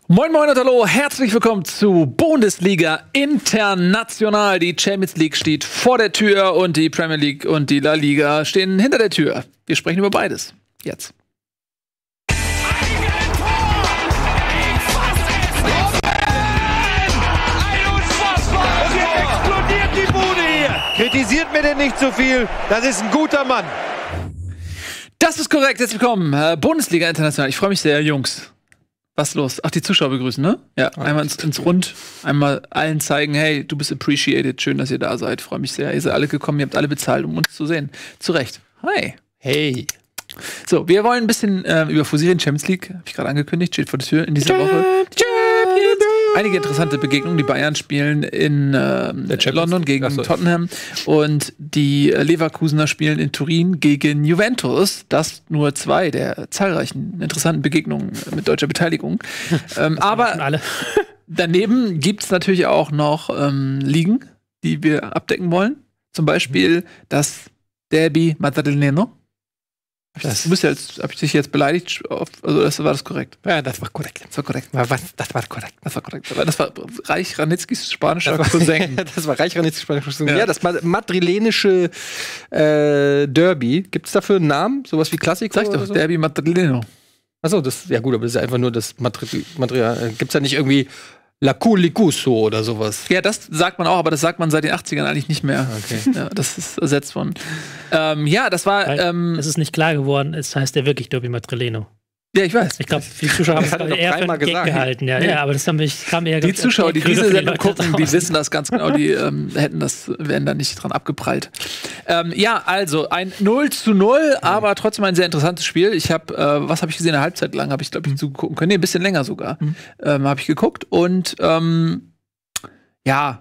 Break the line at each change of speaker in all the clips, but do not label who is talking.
Moin Moin und hallo, herzlich willkommen zu Bundesliga International. Die Champions League steht vor der Tür und die Premier League und die La Liga stehen hinter der Tür. Wir sprechen über beides. Jetzt.
Explodiert die Bude hier! Kritisiert mir denn nicht so viel, das ist ein guter Mann.
Das ist korrekt, herzlich willkommen. Bundesliga International. Ich freue mich sehr, Jungs. Was ist los? Ach, die Zuschauer begrüßen, ne? Ja, einmal ins Rund, einmal allen zeigen, hey, du bist appreciated, schön, dass ihr da seid. Freue mich sehr. Ihr seid alle gekommen, ihr habt alle bezahlt, um uns zu sehen. Zu Recht. Hi.
Hey.
So, wir wollen ein bisschen über Fusilien Champions League, habe ich gerade angekündigt, steht vor der Tür in dieser Woche. Einige interessante Begegnungen. Die Bayern spielen in London gegen Tottenham und die Leverkusener spielen in Turin gegen Juventus. Das nur zwei der zahlreichen interessanten Begegnungen mit deutscher Beteiligung. Aber
alle.
Daneben gibt es natürlich auch noch Ligen, die wir abdecken wollen. Zum Beispiel das Derby Madrileno. Habe ich dich jetzt beleidigt? Also war das korrekt?
Ja, das war korrekt.
Das war korrekt.
Das war korrekt.
Das war Reich Ranitzkis spanischer Cousin.
Das war Reich Ranitzkis spanischer Cousin. Ja, das madrilenische Derby. Gibt es dafür einen Namen? Sowas wie Klassik?
Sag ich doch, so? Derby Madrileno.
Achso, ja gut, aber das ist ja einfach nur das Material. Gibt es da nicht irgendwie Lacul-Licuso oder sowas?
Ja, das sagt man auch, aber das sagt man seit den 80ern eigentlich nicht mehr.
Okay.
Ja, das ist ersetzt worden. Ja, das war.
Es ist nicht klar geworden, es heißt ja wirklich Derby Madrileno.
Ja, ich weiß.
Ich glaube, viele Zuschauer haben es eher für Gag gehalten. Ja, aber das kam eher.
Die Zuschauer, die diese Sendung gucken, die wissen das ganz genau. Die wären da nicht dran abgeprallt. Ja, also ein 0:0, aber trotzdem ein sehr interessantes Spiel. Ich habe, was habe ich gesehen? Eine Halbzeit lang habe ich, glaube ich, zugucken können. Nee, ein bisschen länger sogar. Habe ich geguckt. Und ja,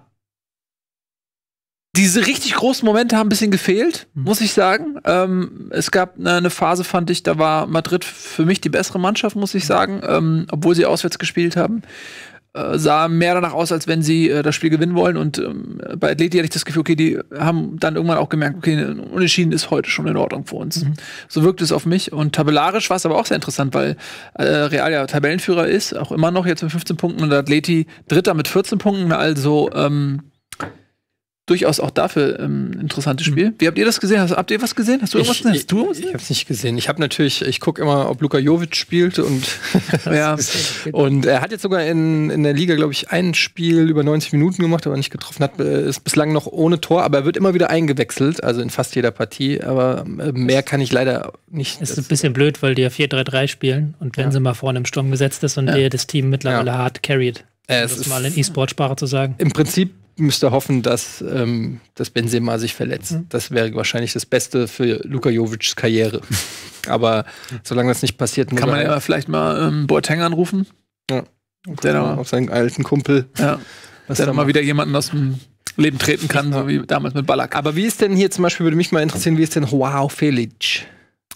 diese richtig großen Momente haben ein bisschen gefehlt, muss ich sagen. Es gab eine Phase, fand ich, da war Madrid für mich die bessere Mannschaft, muss ich sagen, obwohl sie auswärts gespielt haben. Sah mehr danach aus, als wenn sie das Spiel gewinnen wollen. Und bei Atleti hatte ich das Gefühl, okay, die haben dann irgendwann auch gemerkt, okay, Unentschieden ist heute schon in Ordnung für uns. So wirkt es auf mich. Und tabellarisch war es aber auch sehr interessant, weil Real ja Tabellenführer ist, auch immer noch jetzt mit 15 Punkten und Atleti Dritter mit 14 Punkten. Also durchaus auch dafür interessantes Spiel. Wie habt ihr das gesehen? Habt ihr was gesehen? Hast du irgendwas gesehen?
Ich hab's nicht gesehen. Ich gucke immer, ob Luka Jovic spielt und
ja.
Und er hat jetzt sogar in der Liga, glaube ich, ein Spiel über 90 Minuten gemacht, aber nicht getroffen. Ist bislang noch ohne Tor, aber er wird immer wieder eingewechselt, also in fast jeder Partie. Aber mehr kann ich leider nicht.
Es ist ein bisschen blöd, weil die ja 4-3-3 spielen und wenn sie mal vorne im Sturm gesetzt ist und der das Team mittlerweile hart carried. Das ist mal in E-Sport-Sprache zu sagen.
Im Prinzip müsste hoffen, dass Benzema sich verletzt. Das wäre wahrscheinlich das Beste für Luka Jovics Karriere. Aber solange das nicht passiert,
kann man ja vielleicht mal Boateng anrufen.
Ja.
Der
auf seinen alten Kumpel.
Ja. Dass der mal wieder jemanden aus dem Leben treten kann, so wie damals mit Ballack.
Aber wie ist denn hier zum Beispiel, würde mich mal interessieren, wie ist denn Joao Felix?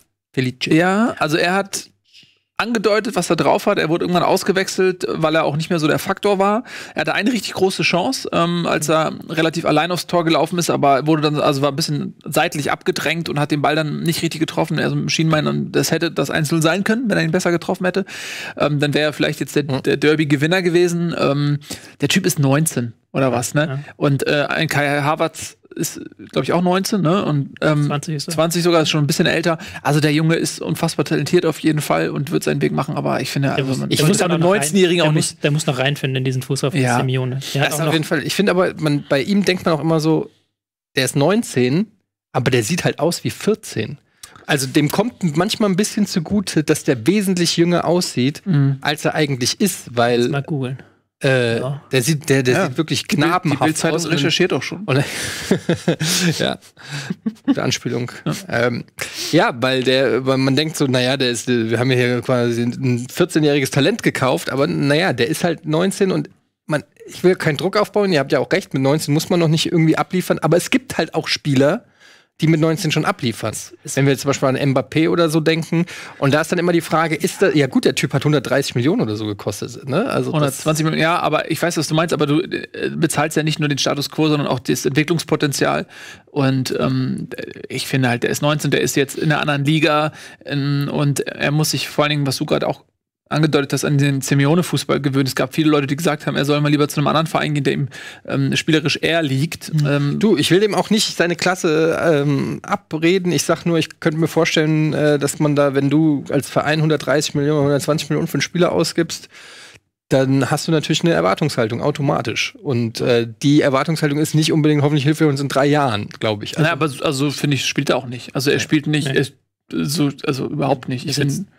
Ja, also er hat angedeutet, was er drauf hat. Er wurde irgendwann ausgewechselt, weil er auch nicht mehr so der Faktor war. Er hatte eine richtig große Chance, als er relativ allein aufs Tor gelaufen ist, aber wurde dann, also war ein bisschen seitlich abgedrängt und hat den Ball dann nicht richtig getroffen. Also schien meinen, das hätte das 1:0 sein können, wenn er ihn besser getroffen hätte. Dann wäre er vielleicht jetzt der Derby-Gewinner gewesen. Der Typ ist 19 oder was, ne? Ja. Und ein Kai Havertz ist, glaube ich, auch 19, ne? Und
20 ist er.
20 sogar, ist schon ein bisschen älter. Also der Junge ist unfassbar talentiert auf jeden Fall und wird seinen Weg machen, aber ich finde,
ich muss
einem 19-Jährigen auch nicht.
Der muss noch reinfinden in diesen Fußball von Simeone.
Das ist auf jeden Fall. Ich finde aber, bei ihm denkt man auch immer so, der ist 19, aber der sieht halt aus wie 14. Also dem kommt manchmal ein bisschen zugute, dass der wesentlich jünger aussieht, als er eigentlich ist, weil.
Mal googeln.
Der sieht wirklich knabenhaft aus.
Die Bild-Zeitung recherchiert auch schon.
Ja, gute Anspielung. Weil man denkt so, naja, wir haben hier quasi ein 14-jähriges Talent gekauft, aber naja, der ist halt 19 und ich will keinen Druck aufbauen, ihr habt ja auch recht, mit 19 muss man noch nicht irgendwie abliefern, aber es gibt halt auch Spieler, die mit 19 schon abliefern. Wenn wir jetzt zum Beispiel an Mbappé oder so denken. Und da ist dann immer die Frage, ja gut, der Typ hat 130 Millionen oder so gekostet. Ne? Also
120 Millionen, ja, aber ich weiß, was du meinst, aber du bezahlst ja nicht nur den Status quo, sondern auch das Entwicklungspotenzial. Und ich finde halt, der ist 19, der ist jetzt in einer anderen Liga und er muss sich vor allen Dingen, was du gerade auch angedeutet hast, an den Simeone-Fußball gewöhnt. Es gab viele Leute, die gesagt haben, er soll mal lieber zu einem anderen Verein gehen, der ihm spielerisch eher liegt.
Du, ich will dem auch nicht seine Klasse abreden. Ich sag nur, ich könnte mir vorstellen, dass man da, wenn du als Verein 130 Millionen, 120 Millionen für einen Spieler ausgibst, dann hast du natürlich eine Erwartungshaltung automatisch. Und die Erwartungshaltung ist nicht unbedingt, hoffentlich hilft er uns in 3 Jahren, glaube ich.
Aber finde ich, spielt er auch nicht. Also er spielt nicht, also überhaupt nicht.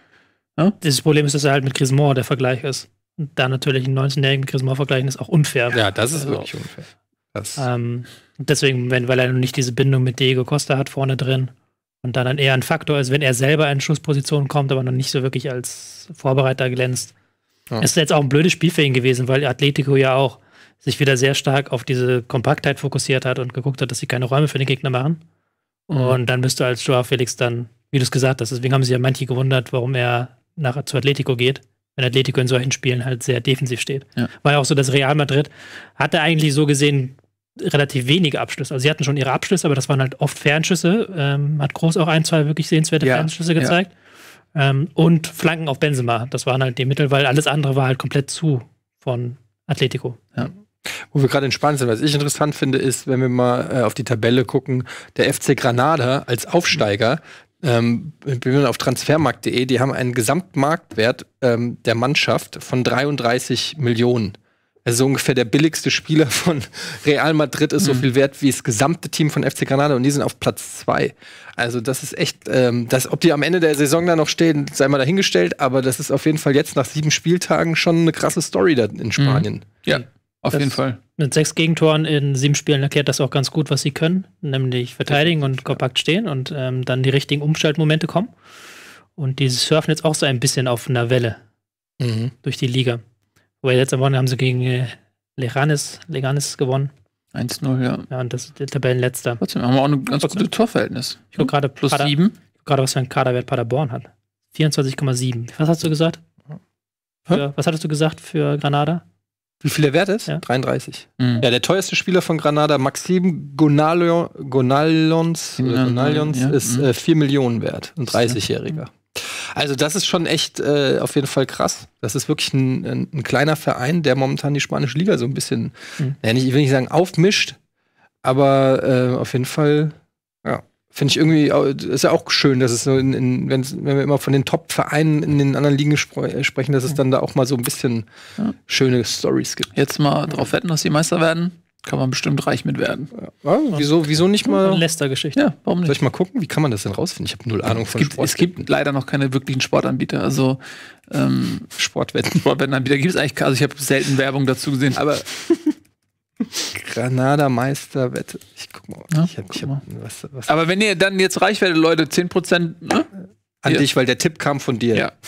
Das Problem ist, dass er halt mit Griezmann der Vergleich ist. Und da natürlich einen 19-Jährigen mit Griezmann vergleichen, ist auch unfair.
Ja, das ist wirklich unfair.
Deswegen, weil er noch nicht diese Bindung mit Diego Costa hat vorne drin und dann eher ein Faktor ist, wenn er selber in Schussposition kommt, aber noch nicht so wirklich als Vorbereiter glänzt. Ja. Ist jetzt auch ein blödes Spiel für ihn gewesen, weil Atletico ja auch sich wieder sehr stark auf diese Kompaktheit fokussiert hat und geguckt hat, dass sie keine Räume für den Gegner machen. Und dann bist du als Joao Felix dann, wie du es gesagt hast, deswegen haben sich ja manche gewundert, warum er zu Atletico geht, wenn Atletico in solchen Spielen halt sehr defensiv steht. Ja. War ja auch so, dass Real Madrid hatte eigentlich so gesehen relativ wenige Abschlüsse. Also sie hatten schon ihre Abschlüsse, aber das waren halt oft Fernschüsse. Hat Groß auch 1, 2 wirklich sehenswerte Fernschüsse gezeigt. Und Flanken auf Benzema. Das waren halt die Mittel, weil alles andere war halt komplett zu von Atletico. Ja.
Wo wir gerade in Spanien sind, was ich interessant finde, ist, wenn wir mal auf die Tabelle gucken, der FC Granada als Aufsteiger, auf transfermarkt.de, die haben einen Gesamtmarktwert der Mannschaft von 33 Millionen. Also ungefähr der billigste Spieler von Real Madrid ist so viel wert wie das gesamte Team von FC Granada und die sind auf Platz 2. Also das ist echt, ob die am Ende der Saison da noch stehen, sei mal dahingestellt, aber das ist auf jeden Fall jetzt nach 7 Spieltagen schon eine krasse Story da in Spanien.
Ja, auf jeden Fall.
Mit 6 Gegentoren in 7 Spielen erklärt das auch ganz gut, was sie können, nämlich verteidigen und kompakt stehen und dann die richtigen Umschaltmomente kommen. Und die surfen jetzt auch so ein bisschen auf einer Welle durch die Liga. Wobei jetzt am Wochenende haben sie gegen Leganes gewonnen.
1-0, ja.
Ja, und das ist der Tabellenletzter.
Trotzdem haben wir auch ein ganz gutes Torverhältnis.
Ich gucke gerade
plus 7.
Gerade was für ein Kaderwert Paderborn hat. 24,7. Was hast du gesagt? Was hattest du gesagt für Granada?
Wie viel der Wert ist?
Ja.
33. Ja, der teuerste Spieler von Granada, Maxim Gonalons, ist 4 Millionen wert. Ein 30-Jähriger. Also das ist schon echt auf jeden Fall krass. Das ist wirklich ein kleiner Verein, der momentan die spanische Liga so ein bisschen, ich will nicht sagen aufmischt, aber auf jeden Fall, ja, finde ich irgendwie, ist ja auch schön, dass es so, wenn wir immer von den Top-Vereinen in den anderen Ligen sprechen, dass es dann da auch mal so ein bisschen schöne Storys gibt.
Jetzt mal drauf wetten, dass die Meister werden. Kann man bestimmt reich mit werden.
Ja, wieso nicht mal?
Eine Leicester-Geschichte.
Ja, warum nicht?
Soll ich mal gucken? Wie kann man das denn rausfinden? Ich habe null Ahnung von Sport.
Es gibt leider noch keine wirklichen Sportanbieter. Also Sportwettenanbieter gibt es eigentlich. Also ich habe selten Werbung dazu gesehen.
Aber Granada Meisterwette. Ich guck mal.
Ja,
ich hab was.
Aber wenn ihr dann jetzt reich werdet, Leute, 10%, ne?
An dich, weil der Tipp kam von dir.
Ja.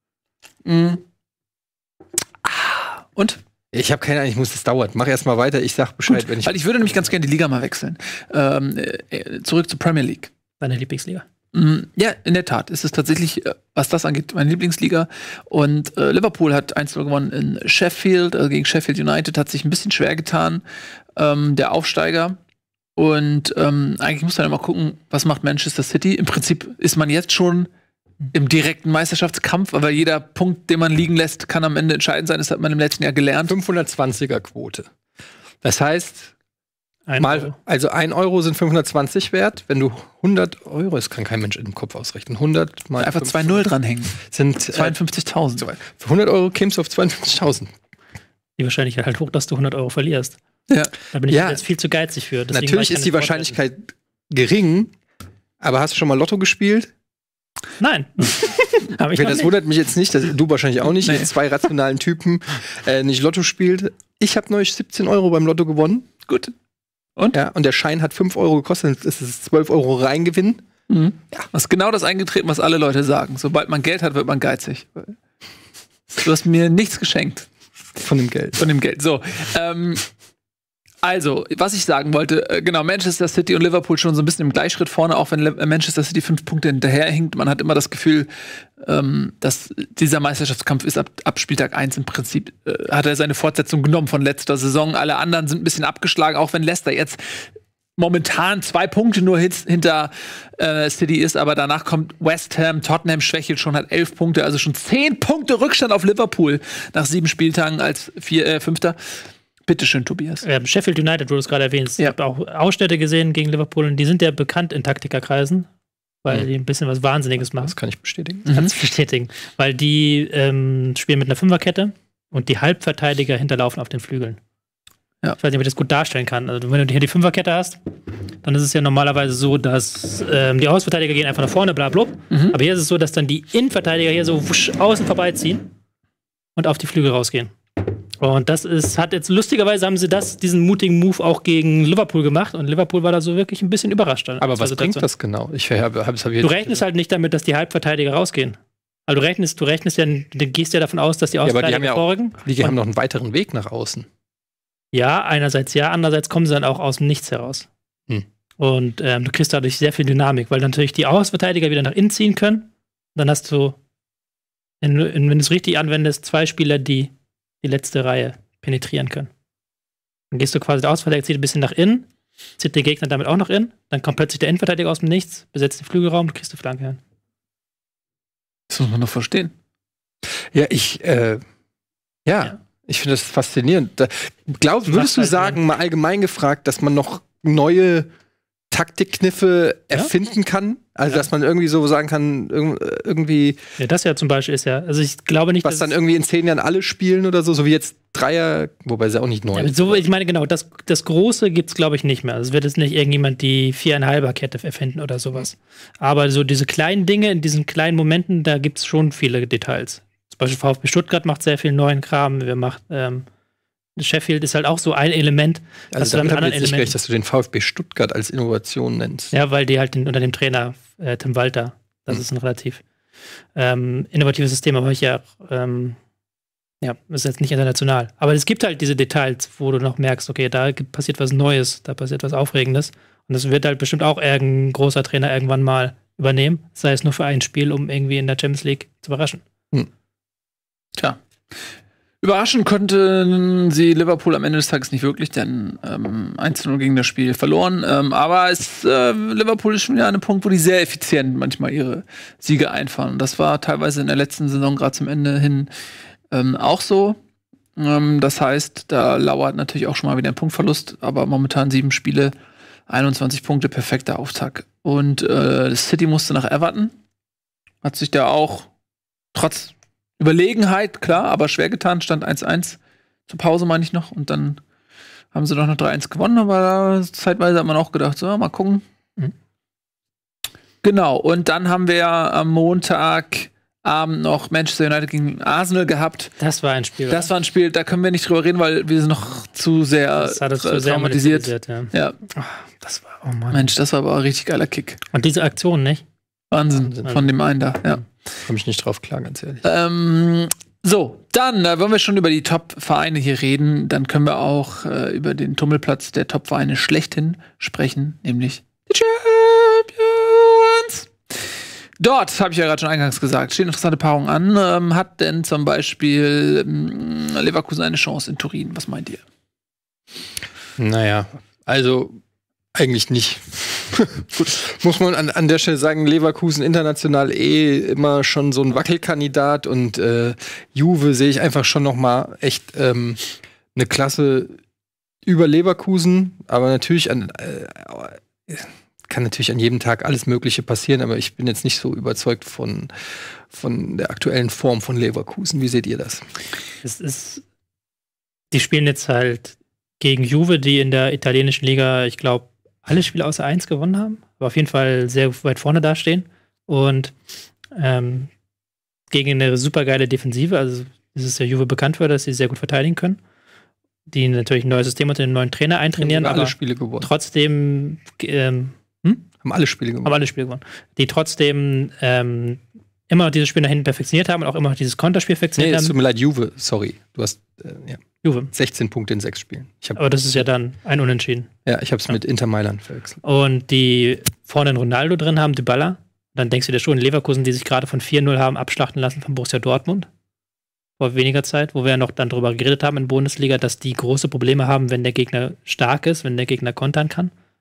Und?
Ich habe keine Ahnung, das dauert. Mach erst mal weiter, ich sag Bescheid,
wenn weil ich würde nämlich ganz gerne die Liga mal wechseln. Zurück zur Premier League.
Deine Lieblingsliga?
Ja, in der Tat. Es ist tatsächlich, was das angeht, meine Lieblingsliga. Und Liverpool hat 1-0 gewonnen in Sheffield, gegen Sheffield United, hat sich ein bisschen schwer getan, der Aufsteiger. Und eigentlich muss man ja mal gucken, was macht Manchester City. Im Prinzip ist man jetzt schon im direkten Meisterschaftskampf, aber jeder Punkt, den man liegen lässt, kann am Ende entscheidend sein. Das hat man im letzten Jahr gelernt.
520er Quote. Das heißt,
Euro.
Also 1 Euro sind 520 wert. Wenn du 100 Euro, das kann kein Mensch im Kopf ausrechnen, 100 mal
einfach 2-0 dranhängen.
Sind
52.000.
Für 100 Euro kämst du auf 52.000.
Die Wahrscheinlichkeit halt hoch, dass du 100 Euro verlierst.
Ja.
Da bin ich jetzt viel zu geizig für.
Deswegen natürlich ist die Wahrscheinlichkeit gering, aber hast du schon mal Lotto gespielt?
Nein. Aber
das wundert mich jetzt nicht, du wahrscheinlich auch nicht, nee. 2 rationalen Typen nicht Lotto spielt. Ich habe neulich 17 Euro beim Lotto gewonnen.
Gut.
Und? Ja, und der Schein hat 5 Euro gekostet, das ist 12 Euro Reingewinn.
Ja. Das ist genau das eingetreten, was alle Leute sagen. Sobald man Geld hat, wird man geizig. Du hast mir nichts geschenkt.
Von dem Geld.
So, also, was ich sagen wollte, genau, Manchester City und Liverpool schon so ein bisschen im Gleichschritt vorne, auch wenn Manchester City 5 Punkte hinterherhinkt. Man hat immer das Gefühl, dass dieser Meisterschaftskampf ist ab Spieltag 1 im Prinzip, hat er seine Fortsetzung genommen von letzter Saison. Alle anderen sind ein bisschen abgeschlagen, auch wenn Leicester jetzt momentan 2 Punkte nur hinter City ist, aber danach kommt West Ham, Tottenham schwächelt schon, hat 11 Punkte, also schon 10 Punkte Rückstand auf Liverpool nach 7 Spieltagen als Fünfter. Bitteschön, Tobias.
Sheffield United, wo du es gerade erwähnst. Ich habe auch Ausschnitte gesehen gegen Liverpool und die sind ja bekannt in Taktikerkreisen, weil die ein bisschen was Wahnsinniges machen.
Das kann ich bestätigen.
Kannst bestätigen. Weil die spielen mit einer Fünferkette und die Halbverteidiger hinterlaufen auf den Flügeln. Ja. Ich weiß nicht, ob ich das gut darstellen kann. Also, wenn du hier die Fünferkette hast, dann ist es ja normalerweise so, dass die Außenverteidiger gehen einfach nach vorne, bla, bla. Aber hier ist es so, dass dann die Innenverteidiger hier so wusch, außen vorbeiziehen und auf die Flügel rausgehen. Und hat jetzt lustigerweise haben sie diesen mutigen Move auch gegen Liverpool gemacht und Liverpool war da so wirklich ein bisschen überrascht.
Aber was bringt das genau?
Du rechnest halt nicht damit, dass die Halbverteidiger rausgehen. Also du rechnest ja, du gehst ja davon aus, dass die Außenverteidiger folgen.
Die haben noch einen weiteren Weg nach außen.
Ja, einerseits ja, andererseits kommen sie dann auch aus dem Nichts heraus. Und du kriegst dadurch sehr viel Dynamik, weil natürlich die Außenverteidiger wieder nach innen ziehen können. Dann hast du, wenn du es richtig anwendest, 2 Spieler, die letzte Reihe penetrieren können. Dann gehst du quasi, der Außenverteidiger zieht ein bisschen nach innen, zieht der Gegner damit auch nach innen, dann kommt plötzlich der Innenverteidiger aus dem Nichts, besetzt den Flügelraum, du kriegst die Flanke hin.
Das muss man noch verstehen.
Ja, ich finde das faszinierend. Würdest du sagen, mal allgemein gefragt, dass man noch neue Taktikkniffe erfinden kann? Also, dass man irgendwie so sagen kann, irgendwie.
Ja, das ja zum Beispiel ist ja. Also, ich glaube nicht,
was dann irgendwie in 10 Jahren alle spielen oder so wie jetzt Dreier, wobei sie auch nicht neu ist.
Ich meine, genau, das Große gibt's, glaube ich, nicht mehr. Also, es wird jetzt nicht irgendjemand die 4,5er-Kette erfinden oder sowas. Aber so diese kleinen Dinge, in diesen kleinen Momenten, da gibt's schon viele Details. Zum Beispiel VfB Stuttgart macht sehr viel neuen Kram. Sheffield ist halt auch so ein Element.
Also damit habe ich jetzt nicht gerecht, dass du den VfB Stuttgart als Innovation nennst.
Ja, weil die halt unter dem Trainer Tim Walter, das ist ein relativ innovatives System, aber ist jetzt nicht international. Aber es gibt halt diese Details, wo du noch merkst, okay, da passiert was Neues, da passiert was Aufregendes. Und das wird halt bestimmt auch irgendein großer Trainer irgendwann mal übernehmen, sei es nur für ein Spiel, um irgendwie in der Champions League zu überraschen.
Tja. Überraschen konnten sie Liverpool am Ende des Tages nicht wirklich, denn 1:0 gegen das Spiel verloren. Aber Liverpool ist schon wieder an einem Punkt, wo die sehr effizient manchmal ihre Siege einfahren. Und das war teilweise in der letzten Saison gerade zum Ende hin auch so. Das heißt, da lauert natürlich auch schon mal wieder ein Punktverlust, aber momentan 7 Spiele, 21 Punkte, perfekter Auftakt. Und City musste nach Everton, hat sich da auch trotz Überlegenheit, klar, aber schwer getan, stand 1:1 zur Pause, meine ich noch. Und dann haben sie doch noch 3:1 gewonnen, aber zeitweise hat man auch gedacht, so, mal gucken. Genau, und dann haben wir am Montagabend noch Manchester United gegen Arsenal gehabt.
Das war ein Spiel.
Das war ein Spiel, da können wir nicht drüber reden, weil wir sind noch zu sehr traumatisiert. Ja.
Das war, oh Mann.
Mensch, das war aber ein richtig geiler Kick.
Und diese Aktion, nicht?
Wahnsinn. Von dem einen da, ja.
Komme ich nicht drauf klar, ganz ehrlich.
So, dann, wenn wir schon über die Top-Vereine hier reden, dann können wir auch über den Tummelplatz der Top-Vereine schlechthin sprechen, nämlich die Champions. Dort, habe ich ja gerade schon eingangs gesagt, stehen interessante Paarungen an. Hat denn zum Beispiel Leverkusen eine Chance in Turin? Was meint ihr?
Naja, also eigentlich nicht. Gut, muss man an der Stelle sagen, Leverkusen international immer schon so ein Wackelkandidat und Juve sehe ich einfach schon noch mal echt eine Klasse über Leverkusen, aber natürlich kann natürlich an jedem Tag alles Mögliche passieren, aber ich bin jetzt nicht so überzeugt von der aktuellen Form von Leverkusen. Wie seht ihr das?
Die spielen jetzt halt gegen Juve, die in der italienischen Liga, ich glaube, alle Spiele außer 1 gewonnen haben, aber auf jeden Fall sehr weit vorne dastehen. Und gegen eine supergeile Defensive, also es ist ja Juve bekannt für, dass sie sehr gut verteidigen können. Die natürlich ein neues System unter den neuen Trainer eintrainieren,
haben alle
aber
Spiele gewonnen.
Trotzdem
haben alle Spiele gewonnen.
Die trotzdem immer noch dieses Spiel nach hinten perfektioniert haben und auch immer noch dieses Konterspiel perfektioniert haben.
Es tut mir leid, Juve, sorry. Du hast
Juve.
16 Punkte in 6 Spielen.
Aber das ist ja dann ein Unentschieden.
Ja, ich habe es mit Inter Mailand verwechselt.
Und die vorne einen Ronaldo drin haben, Dybala. Dann denkst du dir schon, Leverkusen, die sich gerade von 4:0 haben abschlachten lassen von Borussia Dortmund. Vor weniger Zeit, wo wir ja noch dann drüber geredet haben in der Bundesliga, dass die große Probleme haben, wenn der Gegner stark ist, wenn der Gegner kontern kann.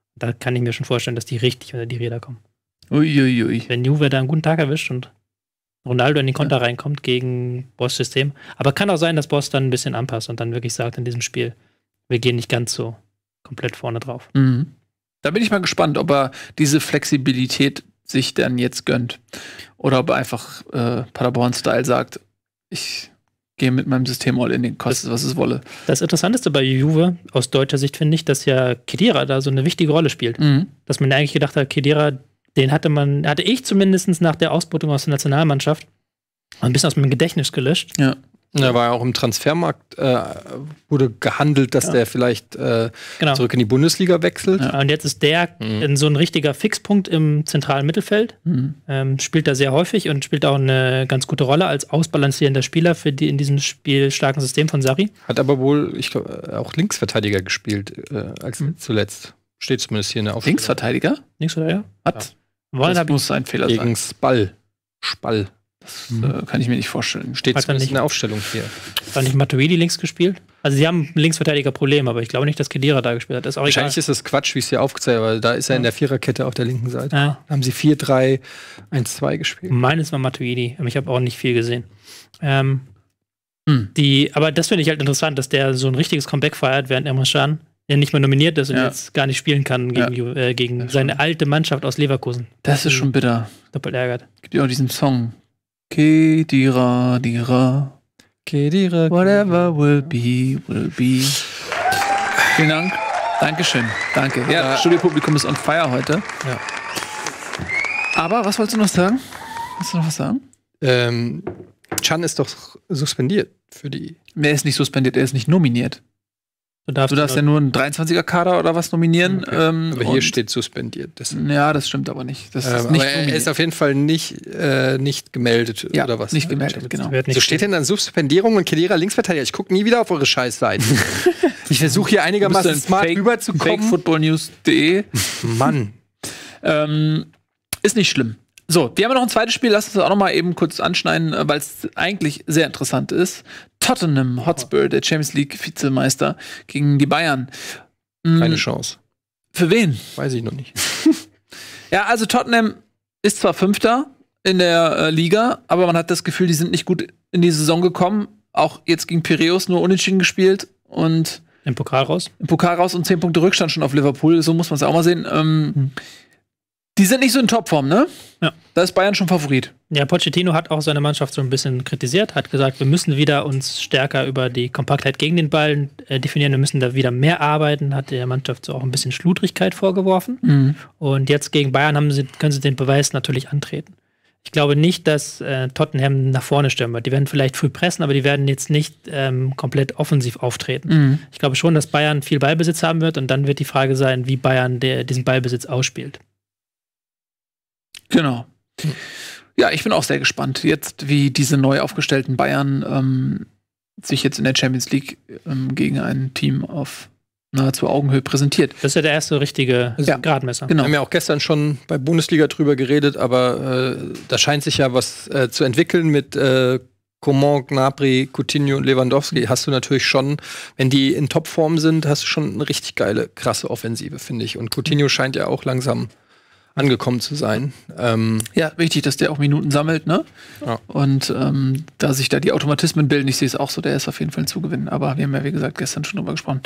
Da kann ich mir schon vorstellen, dass die richtig unter die Räder kommen.
Uiuiui.
Wenn Juve da einen guten Tag erwischt und Ronaldo in den Konter reinkommt gegen Boss-System. Aber kann auch sein, dass Boss dann ein bisschen anpasst und dann wirklich sagt in diesem Spiel, wir gehen nicht ganz so komplett vorne drauf.
Mhm. Da bin ich mal gespannt, ob er diese Flexibilität sich dann jetzt gönnt. Oder ob er einfach Paderborn-Style sagt, ich gehe mit meinem System all in, den kostet, was es wolle.
Das Interessanteste bei Juve aus deutscher Sicht finde ich, dass ja Khedira da so eine wichtige Rolle spielt. Dass man eigentlich gedacht hat, Khedira, den hatte ich zumindest nach der Ausbeutung aus der Nationalmannschaft ein bisschen aus meinem Gedächtnis gelöscht.
Ja.
Er war ja auch im Transfermarkt, wurde gehandelt, dass der vielleicht zurück in die Bundesliga wechselt.
Ja, und jetzt ist der so ein richtiger Fixpunkt im zentralen Mittelfeld. Spielt da sehr häufig und spielt auch eine ganz gute Rolle als ausbalancierender Spieler für die in diesem spielstarken System von Sarri.
Hat aber wohl, ich glaube, auch Linksverteidiger gespielt als zuletzt. Steht zumindest hier in der Aufstellung.
Linksverteidiger?
Linksverteidiger?
Hat. Das muss ein Fehler
gegen
sein.
Spall.
Das kann ich mir nicht vorstellen.
Steht zumindest in der Aufstellung hier.
Hat nicht Matuidi links gespielt? Also sie haben ein Linksverteidiger-Problem, aber ich glaube nicht, dass Khedira da gespielt hat. Das ist auch
wahrscheinlich
egal.
ist das Quatsch, wie es hier aufgezeigt weil da ist er in der Viererkette auf der linken Seite.
Ja.
Da haben sie 4-3-1-2 gespielt.
Meines war Matuidi, aber ich habe auch nicht viel gesehen. Aber das finde ich halt interessant, dass der so ein richtiges Comeback feiert, während Emre Can ja nicht mehr nominiert ist und jetzt gar nicht spielen kann gegen seine alte Mannschaft aus Leverkusen.
Das ist schon bitter.
Doppelt ärgert.
Gibt ja auch diesen Song. Khedira, whatever will be, will be. Vielen Dank. Dankeschön. Danke. Ja, das Studiopublikum ist on fire heute.
Ja.
Aber, was wolltest du noch sagen? Willst du noch was sagen?
Can ist doch suspendiert für die.
Er ist nicht suspendiert, er ist nicht nominiert. Du darfst ja nur einen 23er-Kader oder was nominieren.
Okay. Aber hier steht suspendiert.
Ja, das stimmt aber nicht. Das ist nicht
aber er ist auf jeden Fall nicht gemeldet oder was?
Nicht gemeldet, genau.
So steht denn dann Suspendierung und Khedira Linksverteidiger. Ich gucke nie wieder auf eure Scheißseiten. Ich versuche hier einigermaßen smart rüberzukommen.
Fakefootballnews.de
Mann.
Ist nicht schlimm. So, wir haben noch ein zweites Spiel, lass uns das auch noch mal eben kurz anschneiden, weil es eigentlich sehr interessant ist. Tottenham Hotspur, der Champions League Vizemeister gegen die Bayern.
Keine Chance.
Für wen?
Weiß ich noch nicht.
Ja, also Tottenham ist zwar Fünfter in der Liga, aber man hat das Gefühl, die sind nicht gut in die Saison gekommen. Auch jetzt gegen Piräus nur unentschieden gespielt und
im Pokal raus.
Im Pokal raus und 10 Punkte Rückstand schon auf Liverpool. So muss man es auch mal sehen. Die sind nicht so in Topform, ne?
Ja.
Da ist Bayern schon Favorit.
Ja, Pochettino hat auch seine Mannschaft so ein bisschen kritisiert, hat gesagt, wir müssen wieder uns stärker über die Kompaktheit gegen den Ball definieren, wir müssen da wieder mehr arbeiten, hat der Mannschaft so auch ein bisschen Schludrigkeit vorgeworfen. Und jetzt gegen Bayern können sie den Beweis natürlich antreten. Ich glaube nicht, dass Tottenham nach vorne stürmen wird. Die werden vielleicht früh pressen, aber die werden jetzt nicht komplett offensiv auftreten. Ich glaube schon, dass Bayern viel Ballbesitz haben wird und dann wird die Frage sein, wie Bayern diesen Ballbesitz ausspielt.
Genau. Ja, ich bin auch sehr gespannt, jetzt wie diese neu aufgestellten Bayern sich jetzt in der Champions League gegen ein Team auf nahezu Augenhöhe präsentiert.
Das ist ja der erste richtige Gradmesser.
Genau. Wir haben ja auch gestern schon bei Bundesliga drüber geredet, aber da scheint sich ja was zu entwickeln mit Coman, Gnabry, Coutinho und Lewandowski. Hast du natürlich schon, wenn die in Topform sind, hast du schon eine richtig geile, krasse Offensive, finde ich. Und Coutinho scheint ja auch langsam angekommen zu sein.
Ja, wichtig, dass der auch Minuten sammelt, ne?
Ja.
Und da sich da die Automatismen bilden, ich sehe es auch so, der ist auf jeden Fall ein Zugewinn. Aber wir haben ja, wie gesagt, gestern schon drüber gesprochen.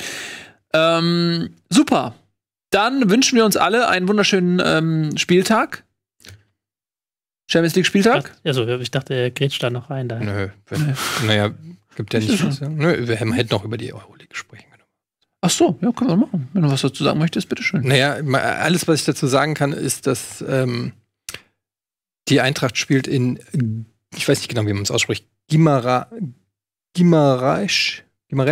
Super. Dann wünschen wir uns alle einen wunderschönen Spieltag. Champions League Spieltag?
Also, ich dachte, er grätscht da noch rein. Da.
Nö. Naja, gibt ja nicht was. Nö, wir hätten noch über die Euroleague sprechen können.
Ach so, ja, können wir machen. Wenn du was dazu sagen möchtest, bitteschön.
Naja, alles, was ich dazu sagen kann, ist, dass die Eintracht spielt in, ich weiß nicht genau, wie man es ausspricht, Guimarães.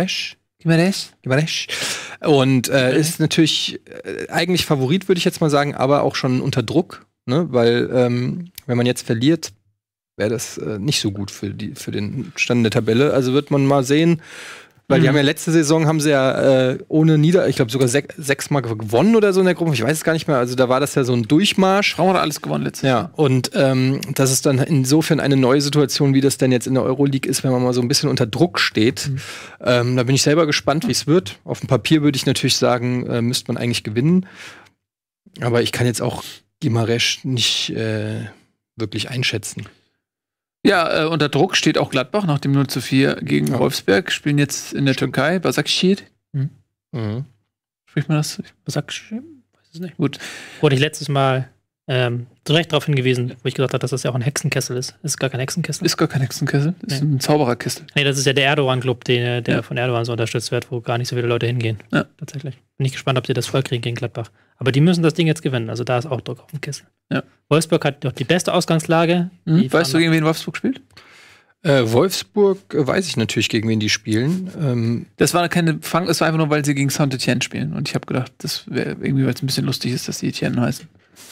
Und ist natürlich eigentlich Favorit, würde ich jetzt mal sagen, aber auch schon unter Druck, ne? Weil wenn man jetzt verliert, wäre das nicht so gut für den Stand der Tabelle. Also wird man mal sehen. Weil die haben ja letzte Saison, haben sie ja ohne ich glaube sogar 6 Mal gewonnen oder so in der Gruppe. Ich weiß es gar nicht mehr. Also da war das ja so ein Durchmarsch.
Frauen hat alles gewonnen letztes Jahr.
Ja, und das ist dann insofern eine neue Situation, wie das denn jetzt in der Euroleague ist, wenn man mal so ein bisschen unter Druck steht. Da bin ich selber gespannt, wie es wird. Auf dem Papier würde ich natürlich sagen, müsste man eigentlich gewinnen. Aber ich kann jetzt auch Gimaresch nicht wirklich einschätzen.
Ja, unter Druck steht auch Gladbach nach dem 0:4 gegen Wolfsberg. Spielen jetzt in der Türkei, Başakşehir. Spricht man das?
Başakşehir? Weiß es nicht.
Gut.
Wurde ich letztes Mal direkt darauf hingewiesen, wo ich gesagt habe, dass das ja auch ein Hexenkessel ist. Ist gar kein Hexenkessel.
Ist gar kein Hexenkessel. Ist ein Zaubererkessel.
Nee, das ist ja der Erdogan-Club, der von Erdogan so unterstützt wird, wo gar nicht so viele Leute hingehen. Ja. Tatsächlich. Bin ich gespannt, ob sie das vollkriegen gegen Gladbach. Aber die müssen das Ding jetzt gewinnen. Also da ist auch Druck auf dem Kessel. Ja. Wolfsburg hat doch die beste Ausgangslage.
Weißt du, gegen wen Wolfsburg spielt?
Wolfsburg weiß ich natürlich, gegen wen die spielen.
Das war keine Fang, es war einfach nur, weil sie gegen Saint-Etienne spielen. Und ich habe gedacht, das wäre irgendwie, weil es ein bisschen lustig ist, dass die Etienne heißen.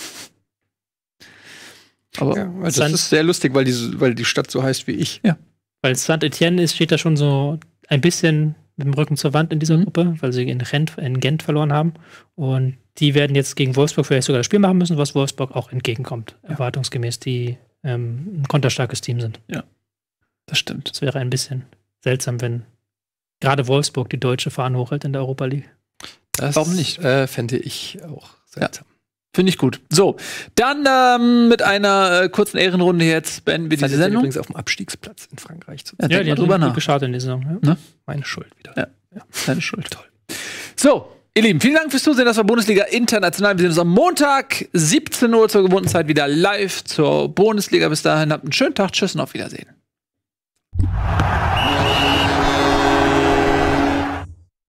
Aber also das ist sehr lustig, weil die Stadt so heißt wie ich.
Ja. Weil Saint-Etienne steht da schon so ein bisschen mit dem Rücken zur Wand in dieser Gruppe, weil sie in Gent verloren haben. Und die werden jetzt gegen Wolfsburg vielleicht sogar das Spiel machen müssen, was Wolfsburg auch entgegenkommt. Erwartungsgemäß, die ein konterstarkes Team sind.
Ja, das stimmt.
Das wäre ein bisschen seltsam, wenn gerade Wolfsburg die deutsche Fahne hochhält in der Europa League.
Warum nicht? Fände ich auch seltsam.
Ja. Finde ich gut. So, dann mit einer kurzen Ehrenrunde jetzt beenden wir diese Sendung.
Übrigens auf dem Abstiegsplatz in Frankreich zu
sein. Ja, die hat drüber gut geschaut in dieser Saison.
Ja. Ne? Meine Schuld wieder.
Ja, deine Schuld. Toll. So, ihr Lieben, vielen Dank fürs Zusehen. Das war Bundesliga International. Wir sehen uns am Montag, 17 Uhr zur gewohnten Zeit wieder live zur Bundesliga. Bis dahin habt einen schönen Tag. Tschüss und auf Wiedersehen.